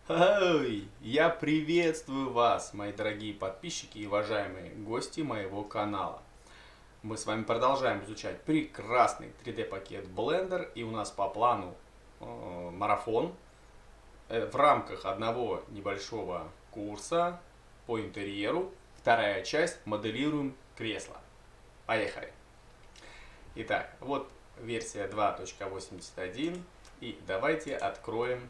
Ой, я приветствую вас, мои дорогие подписчики и уважаемые гости моего канала. Мы с вами продолжаем изучать прекрасный 3D пакет Blender, и у нас по плану марафон в рамках одного небольшого курса по интерьеру. Вторая часть — моделируем кресло. Поехали! Итак, вот версия 2.81, и давайте откроем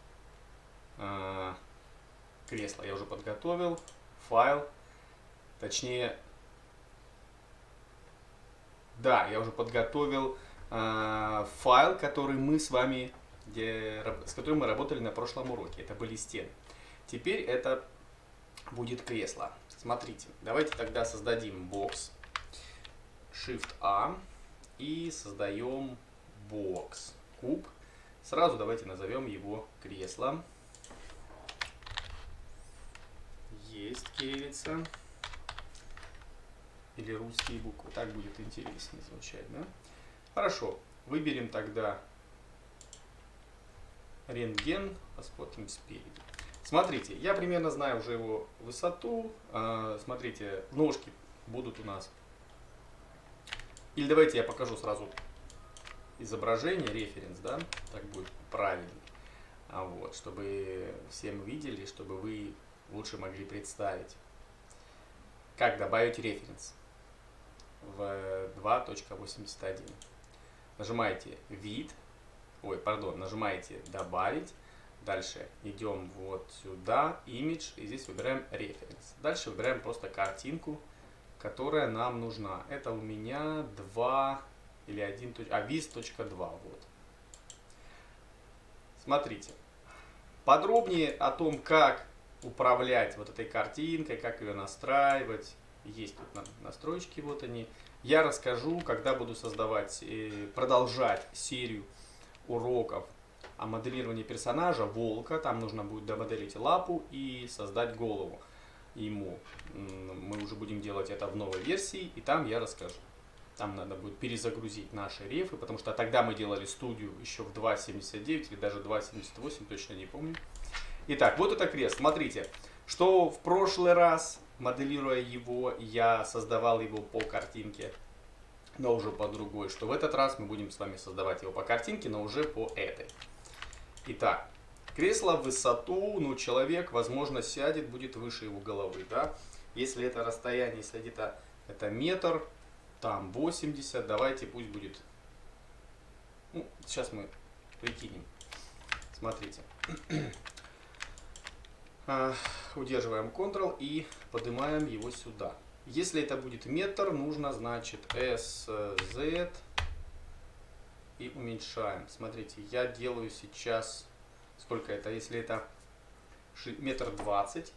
кресло. Я уже подготовил файл, точнее, да, я уже подготовил файл, который мы с вами, с которым мы работали на прошлом уроке. Это были стены. Теперь это будет кресло. Смотрите, давайте тогда создадим бокс. Shift-A и создаем бокс, куб. Сразу давайте назовем его кресло. Есть кириллица. Или русские буквы. Так будет интереснее звучать, да? Хорошо. Выберем тогда рентген. Посмотрим спереди. Смотрите, я примерно знаю уже его высоту. Смотрите, ножки будут у нас. Или давайте я покажу сразу изображение, референс, да? Так будет правильно. Вот, чтобы все мы видели, чтобы вы лучше могли представить, как добавить референс в 2.81. Нажимаете вид, нажимаете добавить, дальше идем вот сюда, image, и здесь выбираем референс. Дальше выбираем просто картинку, которая нам нужна. Это у меня 2 или 1, viz.2, вот. Смотрите, подробнее о том, как управлять вот этой картинкой, как ее настраивать. Есть тут настройки, вот они. Я расскажу, когда буду создавать, продолжать серию уроков о моделировании персонажа волка. Там нужно будет домоделить лапу и создать голову ему. Мы уже будем делать это в новой версии, и там я расскажу. Там надо будет перезагрузить наши рефы, потому что тогда мы делали студию еще в 2.79 или даже 2.78, точно не помню. Итак, вот это кресло. Смотрите, что в прошлый раз, моделируя его, я создавал его по картинке, но уже по другой. Что в этот раз мы будем с вами создавать его по картинке, но уже по этой. Итак, кресло в высоту, ну, человек, возможно, сядет, будет выше его головы, да. Если это расстояние, если где-то это метр, там 80, давайте пусть будет, ну, сейчас мы прикинем. Смотрите. Удерживаем Ctrl и поднимаем его сюда. Если это будет метр, нужно, значит, SZ и уменьшаем. Смотрите, я делаю сейчас, сколько это, если это метр двадцать,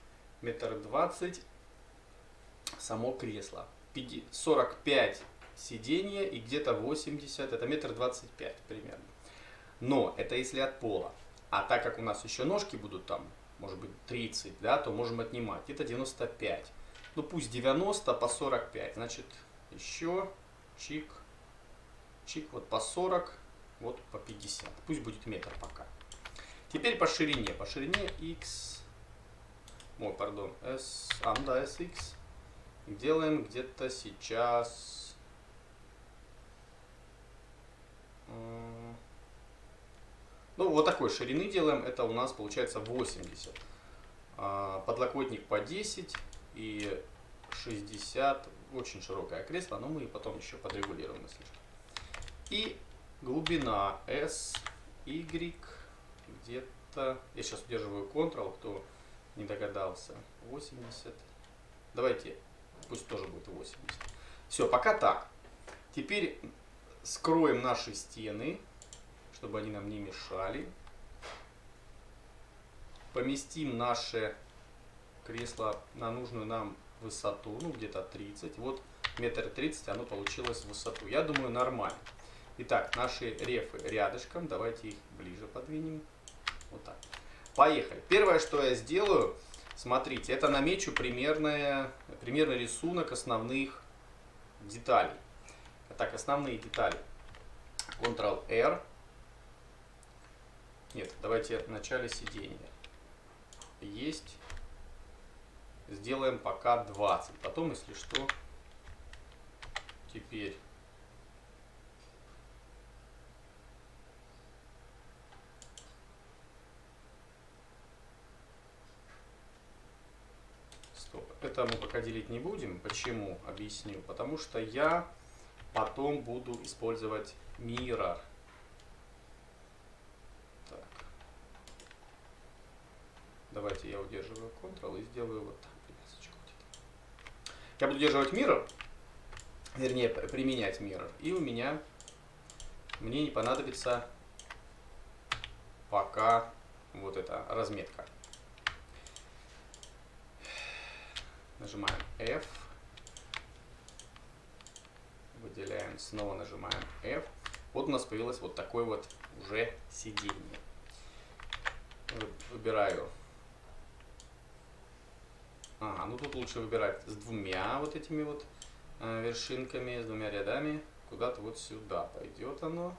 само кресло. 45 сиденья и где-то 80, это метр 25 примерно. Но это если от пола. А так как у нас еще ножки будут там, может быть 30, да, то можем отнимать. Это 95. Ну пусть 90 по 45. Значит, еще чик, чик, вот по 40, вот по 50. Пусть будет метр пока. Теперь по ширине. По ширине x, sx. Делаем где-то сейчас, ну, вот такой ширины делаем, это у нас получается 80. Подлокотник по 10 и 60, очень широкое кресло, но мы потом еще подрегулируем, если что. И глубина S, Y, где-то, я сейчас удерживаю Ctrl, кто не догадался, 80, давайте, пусть тоже будет 80. Все, пока так. Теперь скроем наши стены, чтобы они нам не мешали. Поместим наше кресло на нужную нам высоту, ну где-то 30. Вот метр 30 оно получилось в высоту. Я думаю, нормально. Итак, наши рефы рядышком. Давайте их ближе подвинем. Вот так. Поехали. Первое, что я сделаю, смотрите, это намечу примерный рисунок основных деталей. Так, основные детали. Ctrl-R. Нет, давайте в начале сидения. есть. Сделаем пока 20. Потом, если что, теперь стоп. Это мы пока делить не будем. Почему? Объясню. Потому что я потом буду использовать mirror. Так. Давайте я удерживаю Ctrl и сделаю вот так. Я буду удерживать mirror, вернее применять mirror, и мне не понадобится пока вот эта разметка. Нажимаем F, выделяем, снова нажимаем F. Вот у нас появилось вот такое вот уже сиденье. Выбираю. Ага, ну тут лучше выбирать с двумя вот этими вот вершинками, с двумя рядами. Куда-то вот сюда пойдет оно.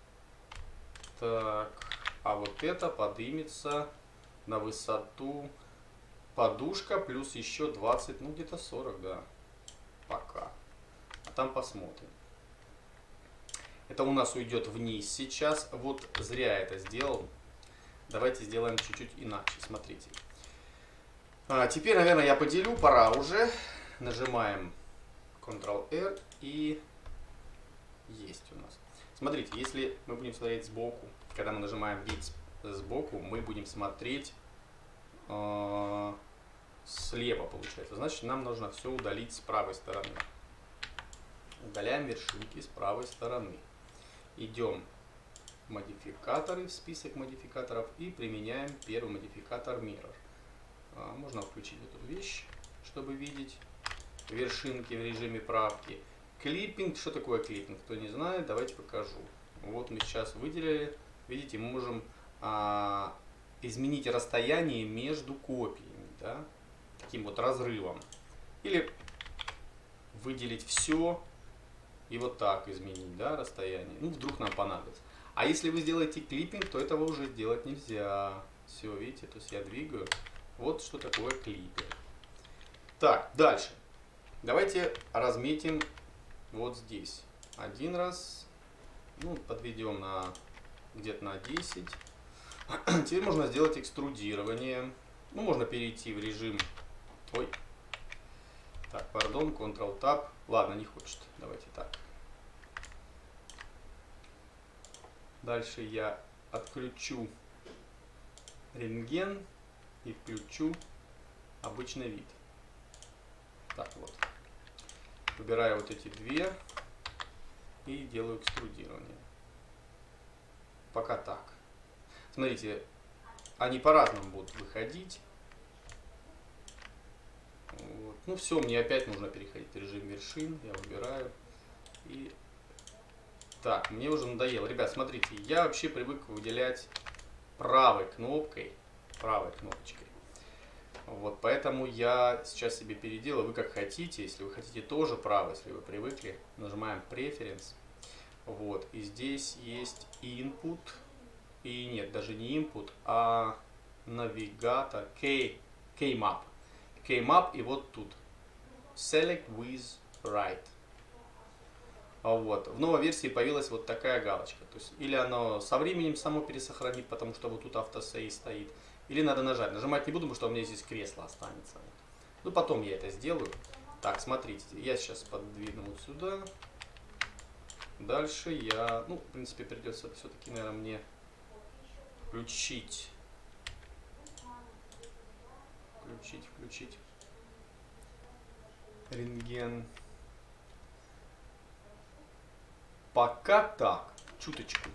Так, а вот это поднимется на высоту подушка плюс еще 20, ну где-то 40, да, пока. А там посмотрим. Это у нас уйдет вниз сейчас. Вот зря это сделал. Давайте сделаем чуть-чуть иначе. Смотрите. Теперь, наверное, я поделю, пора уже. Нажимаем Ctrl-R и есть у нас. Смотрите, если мы будем смотреть сбоку, когда мы нажимаем вид сбоку, мы будем смотреть слева, получается. Значит, нам нужно все удалить с правой стороны. Удаляем вершинки с правой стороны. Идем в модификаторы, в список модификаторов и применяем первый модификатор Mirror. Можно включить эту вещь, чтобы видеть вершинки в режиме правки. Клиппинг. Что такое клиппинг? Кто не знает, давайте покажу. Вот мы сейчас выделили. Видите, мы можем изменить расстояние между копиями, да? Таким вот разрывом. Или выделить все и вот так изменить, да, расстояние. Ну, вдруг нам понадобится. А если вы сделаете клиппинг, то этого уже сделать нельзя. Все, видите, то есть я двигаю. Вот что такое клиппер. Так, дальше. Давайте разметим вот здесь. Один раз. Ну, подведем на где-то на 10. Теперь можно сделать экструдирование. Ну, можно перейти в режим... Ой. Так, пардон, Ctrl-Tab. Ладно, не хочет. Давайте так. Дальше я отключу рентген и включу обычный вид. Так вот. Выбираю вот эти две и делаю экструдирование. Пока так. Смотрите, они по-разному будут выходить. Вот. Ну все, мне опять нужно переходить в режим вершин. Я выбираю. И так, мне уже надоело. Ребят, смотрите, я вообще привык выделять правой кнопкой. Правой кнопочкой. Вот, поэтому я сейчас себе переделаю. Вы как хотите. Если вы хотите тоже правой, если вы привыкли, нажимаем Preference. Вот, и здесь есть Input. И нет, даже не Input, а навигатор Keymap. Keymap, и вот тут Select with Right. Вот. В новой версии появилась вот такая галочка. То есть, или оно со временем само пересохранит, потому что вот тут автосейв стоит. Или надо нажать. Нажимать не буду, потому что у меня здесь кресло останется. Ну, потом я это сделаю. Так, смотрите. Я сейчас подвину вот сюда. Дальше я... Ну, в принципе, придется все-таки, наверное, мне включить. Включить. Рентген. Пока так. Чуточку.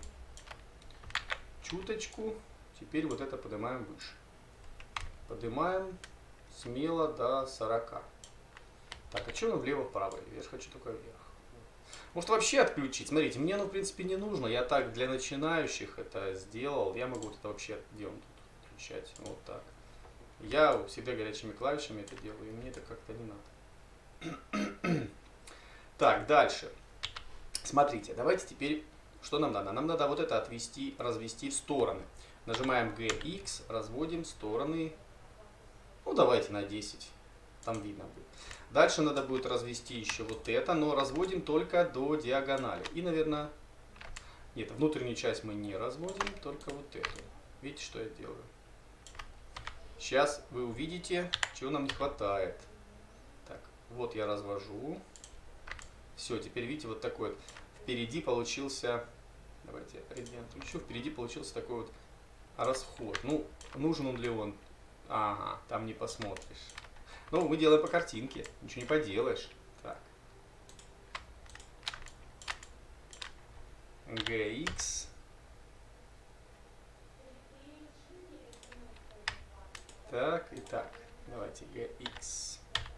Теперь вот это поднимаем выше. Поднимаем смело до 40. Так, а что влево-вправо? Я же хочу только вверх. Может вообще отключить? Смотрите, мне оно в принципе не нужно. Я так для начинающих это сделал. Я могу вот это вообще где он тут включать. Вот так. Я всегда горячими клавишами это делаю, и мне это как-то не надо. Так, дальше. Смотрите, давайте теперь, что нам надо? Нам надо вот это развести в стороны. Нажимаем GX, разводим стороны Ну, давайте на 10. Там видно будет. Дальше надо будет развести еще вот это, но разводим только до диагонали. И, наверное, нет, внутреннюю часть мы не разводим, только вот эту. Видите, что я делаю? Сейчас вы увидите, чего нам не хватает. Так, вот я развожу. Все, теперь видите, вот такой вот. Впереди получился, давайте рентген включу, впереди получился такой вот расход. Ну, нужен он ли он? Ага, там не посмотришь. Ну, мы делаем по картинке, ничего не поделаешь. Так. GX. Так и так. Давайте GX.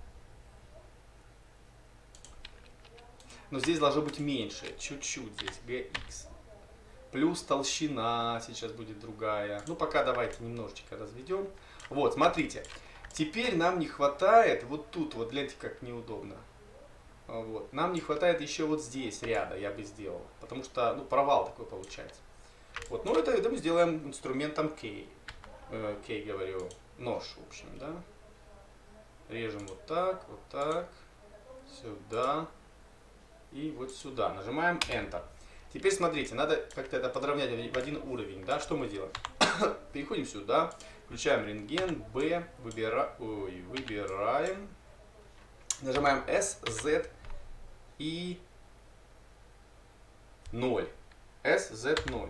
Но здесь должно быть меньше, чуть-чуть здесь, GX. Плюс толщина сейчас будет другая. Ну, пока давайте немножечко разведем. Вот, смотрите. Теперь нам не хватает, вот тут, вот гляньте, как неудобно. Вот. Нам не хватает еще вот здесь ряда, я бы сделал. Потому что, ну, провал такой получается. Вот, ну, это мы сделаем инструментом K. K, говорю, нож, в общем, да. Режем вот так, сюда и вот сюда. Нажимаем Enter. Теперь смотрите, надо как-то это подровнять в один уровень, да. Что мы делаем? Переходим сюда. Включаем рентген, B, выбираем, нажимаем S, Z и 0. S, Z, 0.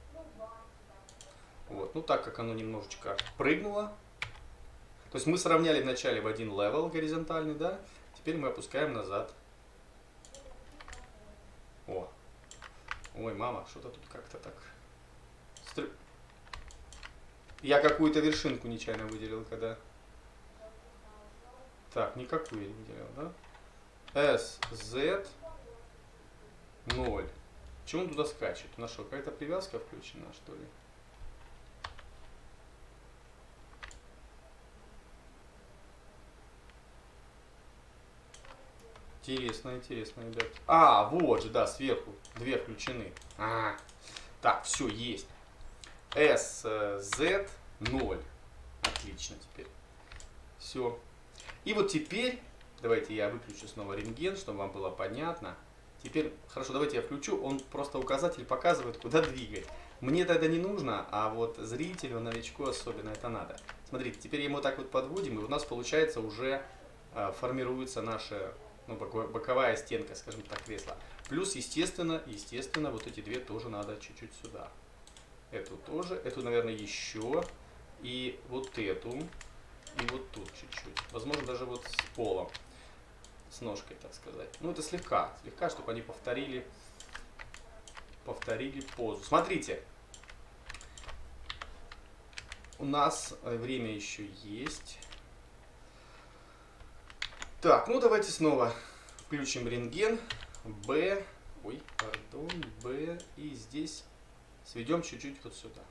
Вот, ну так как оно немножечко прыгнуло. То есть мы сравняли вначале в один левел горизонтальный, да? Теперь мы опускаем назад. О. Ой, мама, что-то тут как-то так... Я какую-то вершинку нечаянно выделил, когда... Так, никакую я не выделил, да? S, Z, 0. Почему он туда скачет? У нас что, какая-то привязка включена, что ли? Интересно, интересно, ребят. А, вот же, да, сверху. Две включены. Так, все, есть. S, Z, 0. Отлично теперь. Все. И вот теперь, давайте я выключу снова рентген, чтобы вам было понятно. Теперь, хорошо, давайте я включу, он просто указатель показывает, куда двигать. Мне это не нужно, а вот зрителю, новичку особенно это надо. Смотрите, теперь ему так вот подводим, и у нас получается уже формируется наша, ну, боковая стенка, скажем так, кресла. Плюс, естественно, вот эти две тоже надо чуть-чуть сюда. Эту тоже, эту, наверное, еще, и вот эту, и вот тут чуть-чуть. Возможно, даже вот с полом, с ножкой, так сказать. Ну, это слегка, чтобы они повторили позу. Смотрите, у нас время еще есть. Так, ну давайте снова включим рентген. B, B, и здесь сведем чуть-чуть вот сюда.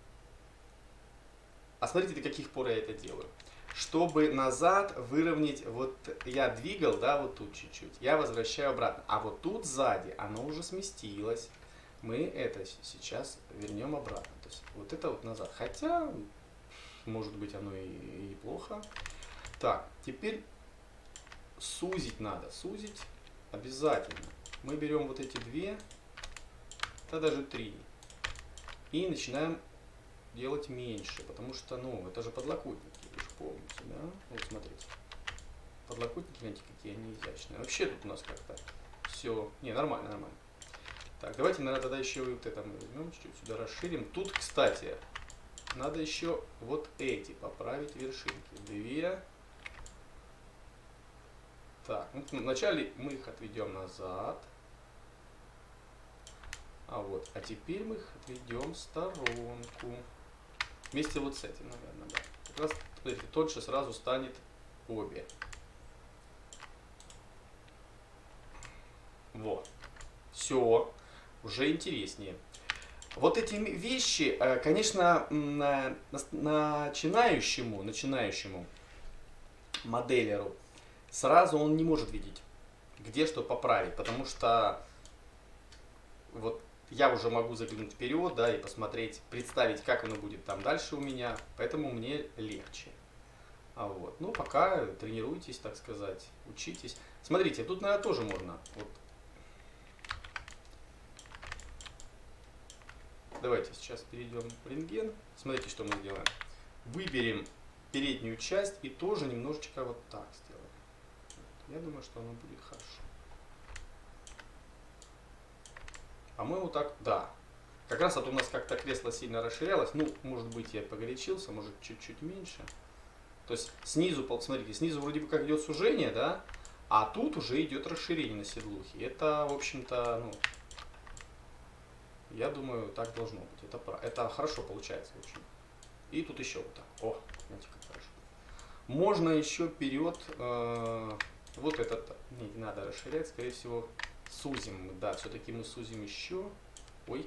А смотрите, до каких пор я это делаю. Чтобы назад выровнять, вот я двигал, да, вот тут чуть-чуть, я возвращаю обратно. А вот тут сзади оно уже сместилось. Мы это сейчас вернем обратно. То есть вот это вот назад. Хотя, может быть, оно и плохо. Так, теперь сузить надо. Сузить обязательно. Мы берем вот эти две, да даже три. И начинаем делать меньше, потому что, ну, это же подлокотники, вы же помните, да? Вот смотрите. Подлокотники, знаете, какие они изящные. Вообще тут у нас как-то все... Не, нормально, нормально. Так, давайте, наверное, тогда еще вот это мы возьмем, чуть-чуть сюда расширим. Тут, кстати, надо еще вот эти поправить вершинки. Две. Так, ну, вначале мы их отведем назад. А теперь мы их отведем в сторонку. Вместе вот с этим, наверное, да. Как раз, смотрите, тоньше сразу станет обе. Вот. Все. Уже интереснее. Вот эти вещи, конечно, начинающему моделеру сразу он не может видеть, где что поправить, потому что вот я уже могу заглянуть вперед, да, и посмотреть, представить, как оно будет там дальше у меня, поэтому мне легче. Вот. Ну, пока тренируйтесь, так сказать, учитесь. Смотрите, тут, наверное, тоже можно. Вот. Давайте сейчас перейдем в рентген. Смотрите, что мы сделаем. Выберем переднюю часть и тоже немножечко вот так сделаем. Я думаю, что оно будет хорошо. По-моему, так, да. Как раз вот у нас как-то кресло сильно расширялось. Ну, может быть, я погорячился, может, чуть-чуть меньше. То есть снизу, смотрите, снизу вроде бы как идет сужение, да, а тут уже идет расширение на седлухе. Это, в общем-то, ну, я думаю, так должно быть. Это хорошо получается, в общем. И тут еще вот так. О, смотрите, как хорошо. Можно еще вперед, вот этот, не надо расширять, скорее всего, сузим мы, да, все-таки мы сузим еще. Ой.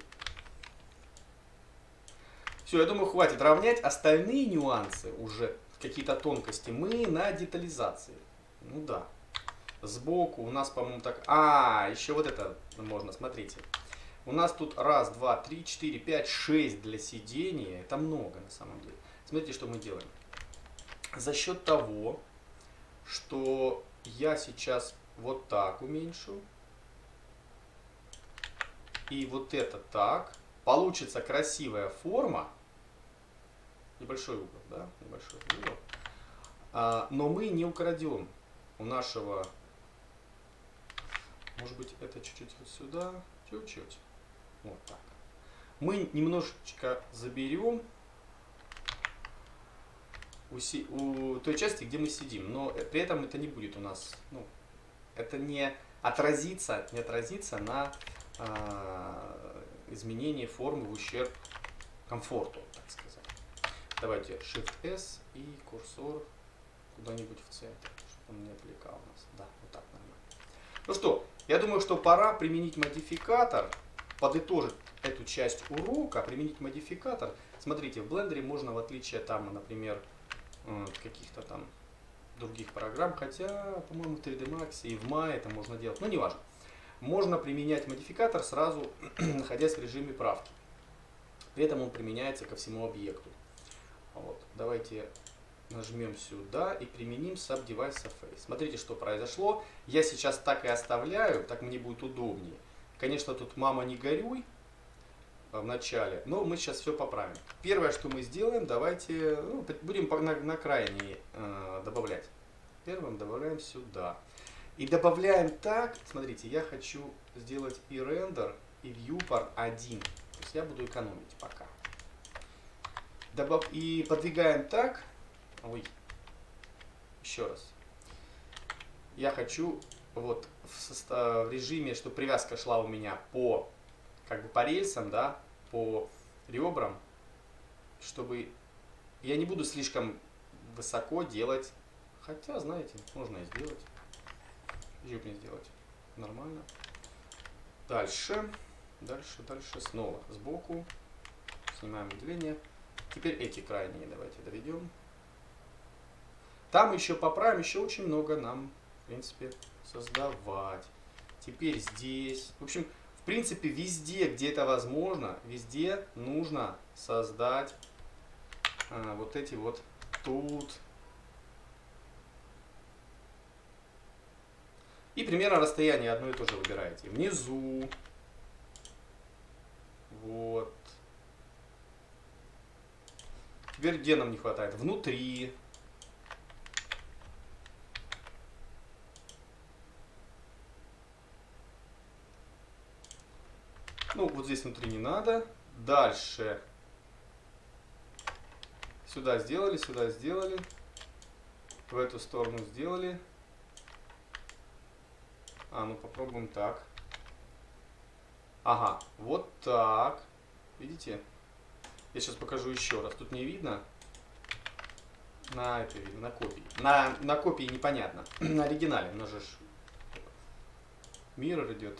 Все, я думаю, хватит равнять. Остальные нюансы уже, какие-то тонкости, мы на детализации. Ну да. Сбоку у нас, по-моему, так... еще вот это можно, смотрите. У нас тут раз, два, три, четыре, пять, 6 для сидения. Это много на самом деле. Смотрите, что мы делаем. За счет того, что я сейчас вот так уменьшу. И вот это так. Получится красивая форма. Небольшой угол, да? Небольшой угол. Но мы не украдем у нашего... Может быть, это чуть-чуть вот сюда. Чуть-чуть. Вот так. Мы немножечко заберем у той части, где мы сидим. Но при этом это не будет у нас... Ну, это не отразится на изменении формы в ущерб комфорту, так сказать. Давайте Shift-S и курсор куда-нибудь в центр, чтобы он не отвлекал нас. Да, вот так нормально. Ну что, я думаю, что пора применить модификатор, подытожить эту часть урока, применить модификатор. Смотрите, в блендере можно, в отличие там, например, каких-то там других программ, хотя, по-моему, в 3D Max и в Maya это можно делать, но неважно. Можно применять модификатор сразу, находясь в режиме правки. При этом он применяется ко всему объекту. Вот. Давайте нажмем сюда и применим Subdevice Surface. Смотрите, что произошло. Я сейчас так и оставляю, так мне будет удобнее. Конечно, тут мама не горюй в начале, но мы сейчас все поправим. Первое, что мы сделаем, давайте будем на крайний добавлять. Первым добавляем сюда. И добавляем так, смотрите, я хочу сделать и рендер, и viewport 1. То есть я буду экономить пока. И подвигаем так. Ой, еще раз. Я хочу вот в режиме, чтобы привязка шла у меня по рельсам, да, по ребрам, чтобы я не буду слишком высоко делать. Хотя, знаете, можно и сделать. Почему не сделать? Нормально. Дальше снова сбоку. Снимаем выделение. Теперь эти крайние давайте доведем. Там еще поправим, еще очень много нам, в принципе, создавать. Теперь здесь. В общем, в принципе, везде, где это возможно, везде нужно создать вот эти вот тут. И примерно расстояние одно и то же выбираете. Внизу. Вот. Теперь где нам не хватает? Внутри. Ну, вот здесь внутри не надо. Дальше. Сюда сделали, сюда сделали. В эту сторону сделали. Ну попробуем так. Ага, вот так. Видите? Я сейчас покажу еще раз. Тут не видно. На это видно, на копии. На копии непонятно. На оригинале, но же mirror идет.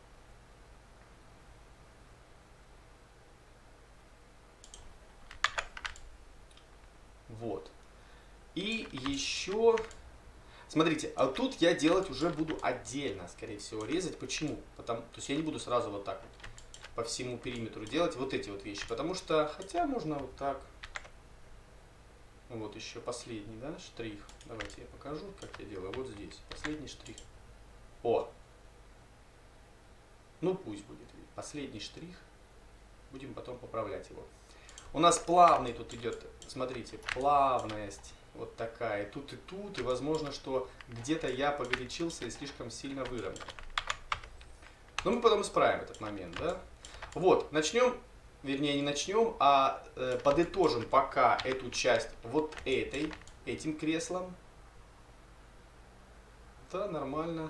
Вот. И еще... Смотрите, а тут я делать уже буду отдельно, скорее всего, резать. Почему? То есть я не буду сразу вот так вот по всему периметру делать вот эти вот вещи. Потому что, хотя можно вот так. Вот еще последний, да, штрих. Давайте я покажу, как я делаю. Вот здесь. Последний штрих. О! Ну пусть будет. Последний штрих. Будем потом поправлять его. У нас плавный тут идет, смотрите, плавность. Вот такая. Тут, и возможно, что где-то я погорячился и слишком сильно выровнял. Но мы потом исправим этот момент, да? Вот, начнем, вернее не начнем, а подытожим пока эту часть вот этим креслом. Да, нормально.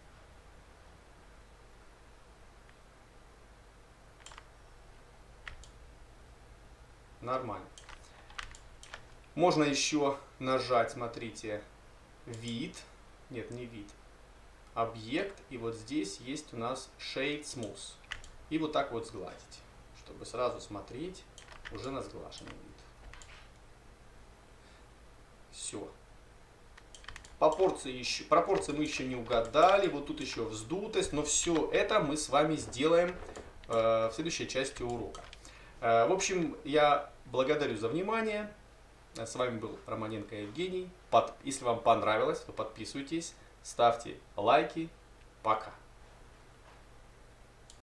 Нормально. Можно еще нажать, смотрите, вид. Нет, не вид. Объект. И вот здесь есть у нас Shade Smooth. И вот так вот сгладить, чтобы сразу смотреть уже на сглаженный вид. Все. Пропорции мы еще не угадали. Вот тут еще вздутость. Но все это мы с вами сделаем в следующей части урока. В общем, я благодарю за внимание. С вами был Романенко Евгений. Если вам понравилось, то подписывайтесь, ставьте лайки. Пока.